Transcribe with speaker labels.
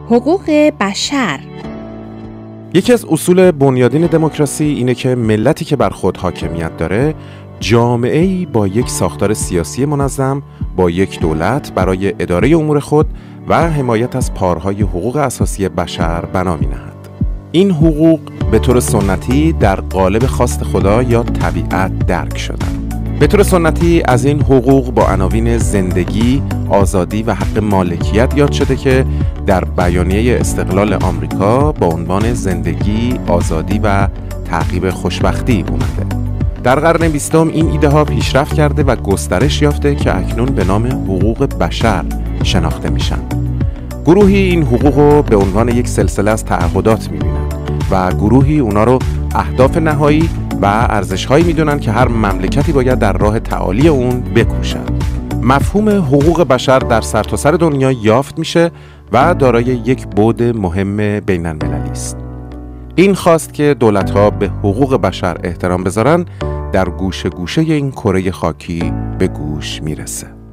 Speaker 1: حقوق بشر.
Speaker 2: یکی از اصول بنیادین دموکراسی اینه که ملتی که بر خود حاکمیت داره جامعه‌ای با یک ساختار سیاسی منظم، با یک دولت برای اداره امور خود و حمایت از پارهای حقوق اساسی بشر بنا می‌نهد. این حقوق به طور سنتی در قالب خواست خدا یا طبیعت درک شدند. به طور سنتی از این حقوق با عناوین زندگی، آزادی و حق مالکیت یاد شده که در بیانیه استقلال آمریکا با عنوان زندگی، آزادی و تعقیب خوشبختی اومده. در قرن 20 این ایده ها پیشرفت کرده و گسترش یافته که اکنون به نام حقوق بشر شناخته میشن. گروهی این حقوق رو به عنوان یک سلسله از تعهدات میبینن و گروهی اونا رو اهداف نهایی و ارزش‌هایی میدونن که هر مملکتی باید در راه تعالی اون بکوشد. مفهوم حقوق بشر در سرتاسر دنیا یافت میشه و دارای یک بعد مهم بین‌المللی است. این خواست که دولت‌ها به حقوق بشر احترام بذارن در گوشه گوشه این کره خاکی به گوش میرسه.